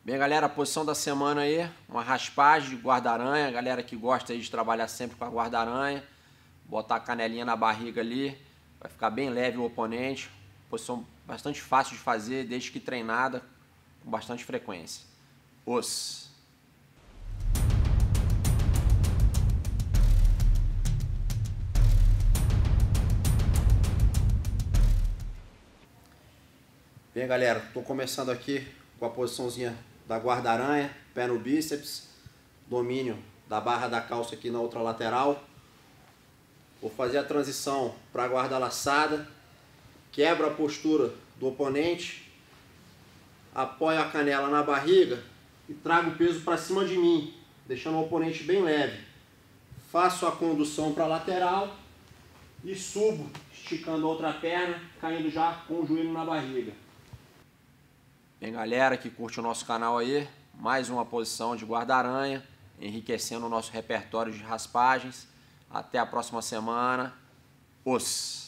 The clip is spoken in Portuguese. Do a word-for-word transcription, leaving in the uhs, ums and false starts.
Bem, galera, a posição da semana aí, uma raspagem de guarda-aranha. Galera que gosta aí de trabalhar sempre com a guarda-aranha, botar a canelinha na barriga ali, vai ficar bem leve o oponente. Posição bastante fácil de fazer, desde que treinada, com bastante frequência. Os. Bem, galera, estou começando aqui com a posiçãozinha da guarda-aranha, pé no bíceps, domínio da barra da calça aqui na outra lateral. Vou fazer a transição para a guarda laçada, quebro a postura do oponente, apoio a canela na barriga e trago o peso para cima de mim, deixando o oponente bem leve. Faço a condução para a lateral e subo, esticando a outra perna, caindo já com o joelho na barriga. Bem, galera que curte o nosso canal aí, mais uma posição de guarda-aranha, enriquecendo o nosso repertório de raspagens. Até a próxima semana. Os.